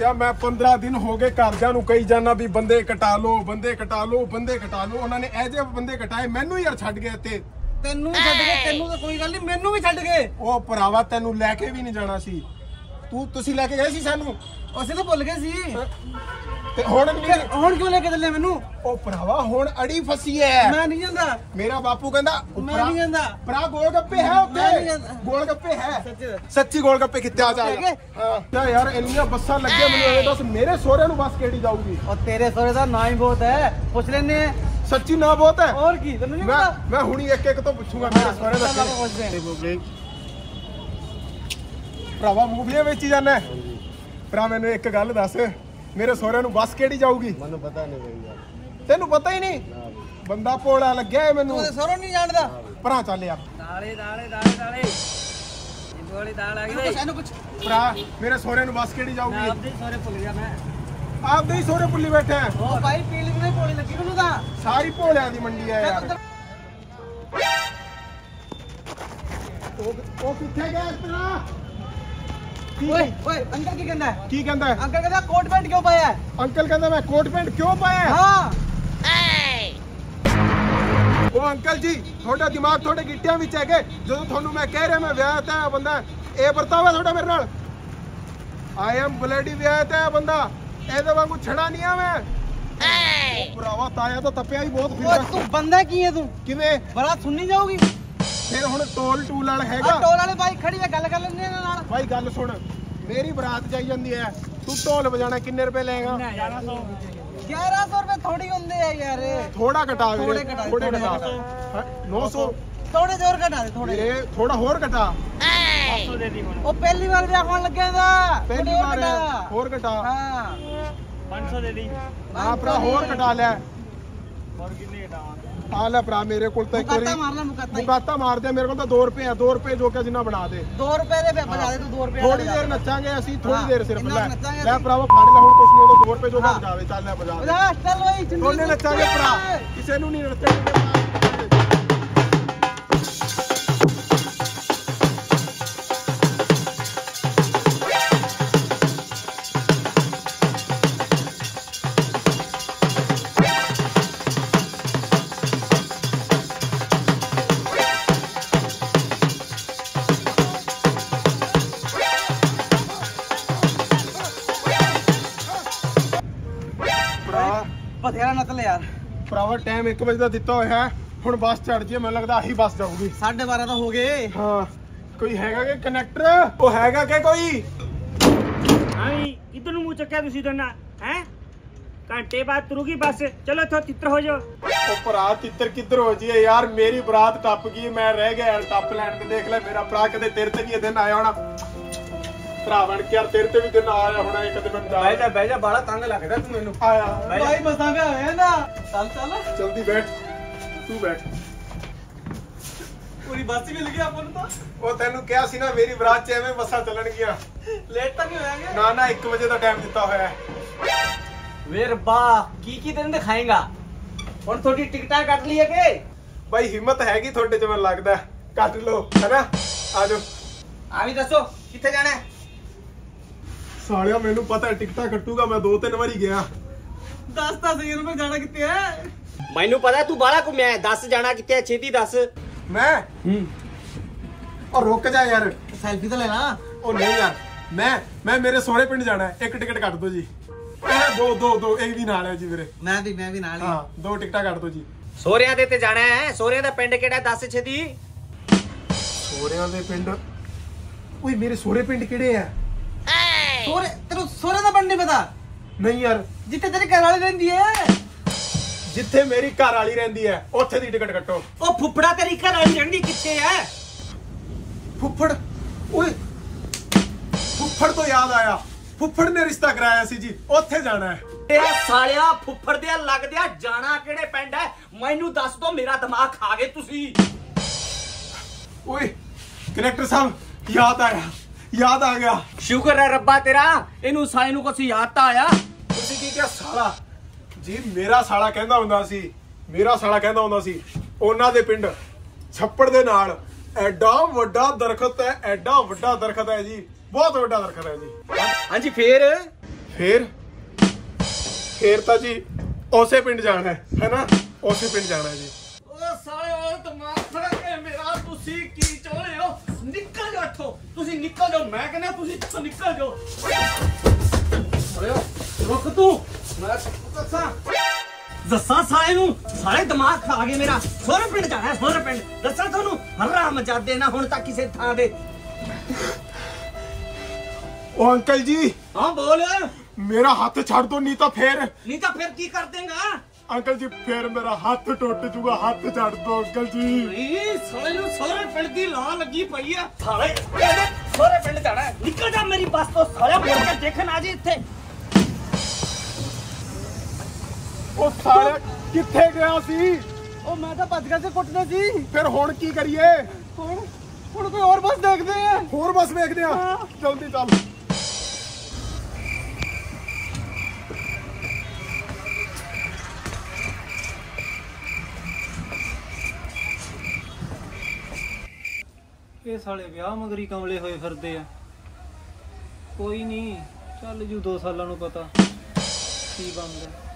ਸਾਲਿਆ मैं 15 दिन हो गए घरदियां नूं कही जाना भी बंदे कटा लो बंदे कटा लो बंदे कटा लो उन्होंने ए जे बंदे कटाए मैनू यार छड्ड गए ते तेनू भी छड्ड गए तेनू तो कोई गल नहीं मैनू भी छड्ड गए ओ भरावा तेनू लेके भी नहीं जाना सी तुसी लेके गए सी सानू ਅਸੀਂ ਤਾਂ ਭੁੱਲ ਗਏ ਸੀ ਤੇ ਹੁਣ ਕਿਉਂ ਲੈ ਕੇ ਚੱਲੇ ਮੈਨੂੰ ਉਹ ਭਰਾਵਾ ਹੁਣ ਅੜੀ ਫਸੀ ਐ ਮੈਂ ਨਹੀਂ ਜਾਂਦਾ ਮੇਰਾ ਬਾਪੂ ਕਹਿੰਦਾ ਮੈਂ ਨਹੀਂ ਜਾਂਦਾ ਭਰਾ ਗੋਲ ਗੱਪੇ ਹੈ ਉੱਥੇ ਗੋਲ ਗੱਪੇ ਹੈ ਸੱਚੀ ਗੋਲ ਗੱਪੇ ਕਿੱਥੇ ਆ ਜਾਏਗਾ ਹਾਂ ਯਾਰ ਇੰਨੀਆਂ ਬੱਸਾਂ ਲੱਗੀਆਂ ਮੈਨੂੰ ਇਹ ਦੱਸ ਮੇਰੇ ਸਹੁਰੇ ਨੂੰ ਬੱਸ ਕਿਹੜੀ ਜਾਊਗੀ ਉਹ ਤੇਰੇ ਸਹੁਰੇ ਦਾ ਨਾਂ ਹੀ ਬਹੁਤ ਹੈ ਪੁੱਛ ਲੈਨੇ ਸੱਚੀ ਨਾ ਬਹੁਤ ਹੈ ਹੋਰ ਕੀ ਤੈਨੂੰ ਨਹੀਂ ਪਤਾ ਮੈਂ ਹੁਣੀ ਇੱਕ ਇੱਕ ਤੋਂ ਪੁੱਛੂਗਾ ਮੇਰੇ ਸਹੁਰੇ ਦਾ ਭਰਾਵਾ ਮੂਵੀਆਂ ਵਿੱਚ ਹੀ ਜਾਣਾ ਭਰਾ ਮੈਨੂੰ ਇੱਕ ਗੱਲ ਦੱਸ ਮੇਰੇ ਸਹੁਰੇ ਨੂੰ ਬੱਸ ਕਿਹੜੀ ਜਾਊਗੀ ਮੈਨੂੰ ਪਤਾ ਨਹੀਂ ਬਈ ਯਾਰ ਤੈਨੂੰ ਪਤਾ ਹੀ ਨਹੀਂ ਬੰਦਾ ਭੋਲਾ ਲੱਗਿਆ ਏ ਮੈਨੂੰ ਤੂੰ ਸਹੁਰੇ ਨਹੀਂ ਜਾਣਦਾ ਭਰਾ ਚੱਲ ਯਾਰ ਦਾਲੇ ਇਹ ਵਾਲੀ ਦਾਲ ਆ ਗਈ ਸਾਨੂੰ ਕੁਛ ਭਰਾ ਮੇਰੇ ਸਹੁਰੇ ਨੂੰ ਬੱਸ ਕਿਹੜੀ ਜਾਊਗੀ ਆਪਦੇ ਸਹੁਰੇ ਭੁੱਲ ਗਿਆ ਮੈਂ ਆਪਦੇ ਹੀ ਸਹੁਰੇ ਭੁੱਲੀ ਬੈਠਾ ਉਹ ਭਾਈ ਪੀਲੀ ਨੂੰ ਭੋਲੀ ਲੱਗੀ ਮੈਨੂੰ ਤਾਂ ਸਾਰੀ ਭੋਲਿਆਂ ਦੀ ਮੰਡੀ ਆ ਯਾਰ ਉਹ ਕਿੱਥੇ ਗਿਆ ਤੇਰਾ ਓਏ ਅੰਕਲ ਕੀ ਕਹਿੰਦਾ ਕੀ ਕਹਿੰਦਾ ਅੰਕਲ ਕਹਿੰਦਾ ਕੋਟ ਪੈਂਟ ਕਿਉਂ ਪਾਇਆ ਅੰਕਲ ਕਹਿੰਦਾ ਮੈਂ ਕੋਟ ਪੈਂਟ ਕਿਉਂ ਪਾਇਆ ਹਾਂ ਉਹ ਅੰਕਲ ਜੀ ਤੁਹਾਡਾ ਦਿਮਾਗ ਤੁਹਾਡੇ ਗਿੱਟਿਆਂ ਵਿੱਚ ਹੈਗੇ ਜਦੋਂ ਤੁਹਾਨੂੰ ਮੈਂ ਕਹਿ ਰਿਹਾ ਮੈਂ ਵਿਆਹ ਤਾਂ ਬੰਦਾ ਇਹ ਵਰਤਾਵਾ ਤੁਹਾਡਾ ਮੇਰੇ ਨਾਲ ਆਈ ਐਮ ਬਲੈਡੀ ਵਿਆਹ ਤਾਂ ਬੰਦਾ ਇਹਦੇ ਵਾਂਗੂ ਛੜਾ ਨਹੀਂ ਆ ਮੈਂ ਭਰਾਵਾ ਤਾਇਆ ਤਾਂ ਤੱਪਿਆ ਹੀ ਬਹੁਤ ਫਿਰਦਾ ਤੂੰ ਬੰਦਾ ਕੀ ਹੈ ਤੂੰ ਕਿਵੇਂ ਬੜਾ ਸੁਣਨੀ ਜਾਊਗੀ ਫਿਰ ਹੁਣ ਟੋਲ ਟੂਲ ਵਾਲਾ ਹੈਗਾ ਟੋਲ ਵਾਲੇ ਬਾਈ ਖੜੀ ਹੈ ਗੱਲ ਕਰ ਲੈਂਦੇ ਇਹਨਾਂ ਨਾਲ ਬਾਈ ਗੱਲ ਸੁਣ ਮੇਰੀ ਬਰਾਤ ਜਾਈ ਜਾਂਦੀ ਹੈ ਤੂੰ ਢੋਲ ਵਜਾਣਾ ਕਿੰਨੇ ਰੁਪਏ ਲਏਗਾ 1100 ਰੁਪਏ ਥੋੜੀ ਹੁੰਦੇ ਆ ਯਾਰ ਥੋੜਾ ਘਟਾ ਥੋੜੇ ਘਟਾ 900 ਥੋੜੇ ਹੋਰ ਘਟਾ ਦੇ ਥੋੜੇ ਵੀਰੇ ਥੋੜਾ ਹੋਰ ਘਟਾ 500 ਦੇ ਦੀ ਹੁਣ ਉਹ ਪਹਿਲੀ ਵਾਰ ਵਿਆਹ ਹੋਣ ਲੱਗਿਆ ਦਾ ਪਹਿਲੀ ਵਾਰ ਹੋਰ ਘਟਾ ਹਾਂ 500 ਦੇ ਦੀ ਆ ਭਰਾ ਹੋਰ ਘਟਾ ਲੈ ਹੋਰ ਕਿੰਨੇ ਘਟਾਵਾਂ ਆ ਲੈ ਭਰਾ ਮੇਰੇ ਕੋਲ ਤਾਂ ਇੱਕ ਵਾਰੀ ਮੁਕਾਤਾ ਮਾਰ ਦੇ ਮੇਰੇ ਕੋਲ ਤਾਂ 2 ਰੁਪਏ ਆ 2 ਰੁਪਏ ਜੋ ਕਿ ਜਿੰਨਾ ਬਣਾ ਦੇ 2 ਰੁਪਏ ਦੇ ਬਣਾ ਦੇ ਤੂੰ 2 ਰੁਪਏ ਥੋੜੀ ਦੇਰ ਨੱਚਾਂਗੇ ਅਸੀਂ ਥੋੜੀ ਦੇਰ ਸਿਰਫ ਲੈ ਭਰਾਵਾ ਫੜ ਲੈ ਹੁਣ ਕੁਛ ਨਹੀਂ 2 ਰੁਪਏ ਜੋ ਕਿ ਬਚਾਵੇ ਚੱਲ ਲੈ ਬਜਾ ਚੱਲ ਓਏ ਦੋਨੇ ਨੱਚਾਂਗੇ ਭਰਾ ਕਿਸੇ ਨੂੰ ਨਹੀਂ ਨੱਚਾਂਗੇ ਬਥੇਰਾ ਨਤਲ ਯਾਰ ਭਰਾਵਾ ਟਾਈਮ 1 ਵਜੇ ਦਾ ਦਿੱਤਾ ਹੋਇਆ ਹੈ ਹੁਣ ਬੱਸ ਚੜ ਜੀ ਮੈਨੂੰ ਲੱਗਦਾ ਆਹੀ ਬੱਸ ਜਾਊਗੀ 12:30 ਤਾਂ ਹੋ ਗਏ ਹਾਂ ਕੋਈ ਹੈਗਾ ਕਿ ਕਨੈਕਟਰ ਉਹ ਹੈਗਾ ਕਿ ਕੋਈ ਹਾਂਜੀ ਕਿੱਧਰ ਨੂੰ ਮੂੰਹ ਚੱਕਿਆ ਤੁਸੀਂ ਦੋਨਾਂ ਹੈ ਘੰਟੇ ਬਾਅਦ ਤੁਰੂਗੀ ਬੱਸ ਚਲੋ ਇੱਥੋਂ ਤਿੱਤਰ ਹੋ ਜਾਓ ਉਹ ਭਰਾ ਤਿੱਤਰ ਕਿੱਧਰ ਹੋ ਜੀਏ ਯਾਰ ਮੇਰੀ ਬਰਾਤ ਟੱਪ ਗਈ ਮੈਂ ਰਹਿ ਗਿਆ ਯਾਰ ਟੱਪ ਲੈਣ ਕੇ ਦੇਖ ਲੈ ਮੇਰਾ ਭਰਾ ਕਦੇ ਤੇਰੇ ਤੇ ਵੀ ਇਹ ਦਿਨ ਆਇਆ ਹੋਣਾ ਭਰਾ ਬਣ ਕੇ ਯਾਰ ਤੇਰੇ ਤੇ ਵੀ ਦਿਨ ਆਇਆ ਹੋਣਾ ਇੱਕ ਦਿਨ ਮੈਨੂੰ ਬਹਿ ਜਾ ਬਾਲਾ ਤੰਗ ਲੱਗਦਾ ਤੂੰ ਮੈਨੂੰ ਆਇਆ ਭਾਈ ਮਸਾਂ ਪਿਆ ਹੋਇਆ ਨਾ ਚੱਲ ਜਲਦੀ ਬੈਠ ਤੂੰ ਬੈਠ ਪੂਰੀ ਬੱਸ ਮਿਲ ਗਈ ਆਪਾਂ ਨੂੰ ਤਾਂ ਉਹ ਤੈਨੂੰ ਕਿਹਾ ਸੀ ਨਾ ਮੇਰੀ ਬਰਾਤ ਚ ਐਵੇਂ ਬੱਸਾਂ ਚੱਲਣਗੀਆਂ ਲੇਟ ਤਾਂ ਨਹੀਂ ਹੋਇਆਗੇ ਨਾ 1 ਵਜੇ ਦਾ ਟਾਈਮ ਦਿੱਤਾ ਹੋਇਆ ਹੈ ਵੇ ਰੱਬਾ ਕੀ ਤੈਨੂੰ ਦਿਖਾਏਗਾ ਹੁਣ ਤੁਹਾਡੀ ਟਿਕਟਾਂ ਕੱਟ ਲਈ ਹੈਗੇ ਬਾਈ ਹਿੰਮਤ ਹੈਗੀ ਤੁਹਾਡੇ ਚ ਮੈਨੂੰ ਲੱਗਦਾ ਕੱਟ ਲਓ ਹੈਨਾ ਆਜੋ ਆ ਵੀ ਦੱਸੋ ਕਿੱਥੇ ਜਾਣਾ ਹੈ ਸਾਲਿਆ ਮੈਨੂੰ ਪਤਾ ਟਿਕਟਾਂ ਕੱਟੂਗਾ ਮੈਂ 2-3 ਵਾਰੀ ਗਿਆ ਦੱਸ ਤਾਂ ਸਹੀ ਰੁਪਏ ਜਾਣਾ ਕਿੱਥੇ ਹੈ ਮੈਨੂੰ ਪਤਾ ਤੂੰ ਬਾਹਲਾ ਘੁੰਮਿਆ ਦੱਸ ਜਾਣਾ ਕਿੱਥੇ ਛੇਤੀ ਦੱਸ ਮੈਂ ਉਹ ਰੁਕ ਜਾ ਯਾਰ ਸੈਲਫੀ ਤਾਂ ਲੈਣਾ ਉਹ ਨਹੀਂ ਯਾਰ ਮੈਂ ਮੇਰੇ ਸਹੁਰੇ ਪਿੰਡ ਜਾਣਾ ਇੱਕ ਟਿਕਟ ਕੱਟ ਦੋ ਜੀ ਦੋ ਇਹ ਵੀ ਨਾਲ ਹੈ ਜੀ ਵੀਰੇ ਮੈਂ ਵੀ ਨਾਲ ਹੀ ਹਾਂ 2 ਟਿਕਟਾਂ ਕੱਟ ਦੋ ਜੀ ਸੋਹਰਿਆਂ ਦੇ ਤੇ ਜਾਣਾ ਹੈ ਸੋਹਰਿਆਂ ਦਾ ਪਿੰਡ ਕਿਹੜਾ ਦੱਸ ਛੇਤੀ ਸਹੁਰਿਆਂ ਦੇ ਪਿੰਡ ਓਏ ਮੇਰੇ ਸਹੁਰੇ ਪਿੰਡ ਕਿਹੜੇ ਆ ਤੈਨੂੰ ਸੋਹਰੇ ਦਾ ਪਿੰਡ ਨਹੀਂ ਪਤਾ ਨਹੀਂ ਯਾਰ ਜਿੱਥੇ ਤੇਰੀ ਘਰ ਵਾਲੀ ਰਹਿੰਦੀ ਹੈ ਜਿੱਥੇ ਮੇਰੀ ਘਰ ਵਾਲੀ ਰਹਿੰਦੀ ਹੈ ਉੱਥੇ ਦੀ ਟਿਕਟ ਕੱਟੋ ਉਹ ਫੁੱਫੜਾ ਤੇਰੀ ਘਰ ਵਾਲੀ ਰਹਿੰਦੀ ਕਿੱਥੇ ਹੈ ਫੁੱਫੜ ਓਏ ਫੁੱਫੜ ਤੋਂ ਯਾਦ ਆਇਆ ਫੁੱਫੜ ਨੇ ਰਿਸ਼ਤਾ ਕਰਾਇਆ ਸੀ ਜੀ ਉੱਥੇ ਜਾਣਾ ਹੈ ਤੇਰਾ ਸਾਲਿਆ ਫੁੱਫੜ ਦੇ ਲੱਗਦਿਆ ਜਾਣਾ ਕਿਹੜੇ ਪਿੰਡ ਹੈ ਮੈਨੂੰ ਦੱਸ ਦੋ ਮੇਰਾ ਦਿਮਾਗ ਖਾ ਗਏ ਤੁਸੀਂ ਓਏ ਕਨੈਕਟਰ ਸਾਹਿਬ ਯਾਦ ਆ ਗਿਆ ਸ਼ੁਕਰ ਹੈ ਰੱਬਾ ਤੇਰਾ ਇਹਨੂੰ ਸਾਲੇ ਨੂੰ ਕੁਛ ਯਾਦ ਤਾਂ ਆਇਆ ਤੁਸੀਂ ਕੀ ਕਿਹਾ ਸਾਲਾ ਜੀ ਮੇਰਾ ਸਾਲਾ ਕਹਿੰਦਾ ਹੁੰਦਾ ਸੀ ਉਹਨਾਂ ਦੇ ਪਿੰਡ ਛੱਪੜ ਦੇ ਨਾਲ ਐਡਾ ਵੱਡਾ ਦਰਖਤ ਹੈ ਜੀ ਬਹੁਤ ਵੱਡਾ ਦਰਖਤ ਹੈ ਜੀ ਹਾਂਜੀ ਫੇਰ ਫੇਰ ਤਾਂ ਜੀ ਉਸੇ ਪਿੰਡ ਜਾਣਾ ਹੈ ਨਾ, ਉਸੇ ਪਿੰਡ ਜਾਣਾ ਜੀ। ਓ ਸਾਲੇ ਓ ਦਿਮਾਗ ਖੜਾ ਕੇ ਮੇਰਾ, ਤੁਸੀਂ ਕੀ ਚਾਹੁੰਦੇ ਹੋ? ਨਿਕਲ ਜਾਓ ਇੱਥੋਂ, ਤੁਸੀਂ ਨਿਕਲ ਜਾਓ, ਮੈਂ ਕਹਿੰਦਾ ਤੁਸੀਂ ਇੱਥੋਂ ਨਿਕਲ ਜਾਓ। ਅਰੇ ਰੁਕ ਤੂੰ, ਮੈਂ ਦੱਸਾਂ ਸਾਲੇ ਨੂੰ, ਸਾਲੇ ਦਿਮਾਗ ਖਾ ਗਏ ਮੇਰਾ। ਸੋਹਰੇ ਪਿੰਡ ਜਾਣਾ, ਸੋਹਰੇ ਪਿੰਡ। ਦੱਸਾਂ ਤੁਹਾਨੂੰ, ਹਰਾਮ ਜਾਦੇ ਨਾ ਹੁਣ ਤੱਕ ਕਿਸੇ ਥਾਂ ਦੇ। ਉਹ ਅੰਕਲ ਜੀ, ਹਾਂ ਬੋਲ। ਮੇਰਾ ਹੱਥ ਛੱਡ ਦੋ, ਨਹੀਂ ਤਾਂ ਫੇਰ ਕੀ ਕਰ ਦੇਂਗਾ? ਅੰਕਲ ਜੀ ਫੇਰ ਮੇਰਾ ਹੱਥ ਟੁੱਟ ਜੂਗਾ, ਹੱਥ ਛੱਡ ਦੋ ਅੰਕਲ ਜੀ। ਸਾਲੇ ਨੂੰ ਸੋਹਰੇ ਪਿੰਡ ਦੀ ਲਾਹ ਲੱਗੀ ਪਈ ਆ। ਸਾਲੇ ਸੋਹਰੇ ਪਿੰਡ ਜਾਣਾ, ਨਿਕਲ ਜਾ ਮੇਰੀ ਬੱਸ ਤੋਂ ਸਾਲਿਆ, ਮੁੜ ਕੇ ਦੇਖਣ ਆ ਜੀ ਇੱਥੇ। ਉਹ ਸਾਲਿਆ ਕਿੱਥੇ ਗਿਆ ਸੀ? ਉਹ ਮੈਂ ਤਾਂ ਭੱਜ ਗਿਆ ਸੀ, ਕੁੱਟਦੇ ਸੀ। ਫਿਰ ਹੁਣ ਕੀ ਕਰੀਏ? ਹੁਣ ਕੋਈ ਹੋਰ ਬੱਸ ਦੇਖਦੇ ਆ। ਹੋਰ ਬੱਸ ਵੇਖਦੇ ਆ, ਜਲਦੀ ਚੱਲ। ਇਹ ਸਾਲੇ ਵਿਆਹ ਮਗਰੀ ਕਮਲੇ ਹੋਏ ਫਿਰਦੇ ਆ। ਕੋਈ ਨਹੀਂ, ਚੱਲ ਜੂ 2 ਸਾਲਾਂ ਨੂੰ ਪਤਾ ਕੀ ਬਣਦਾ।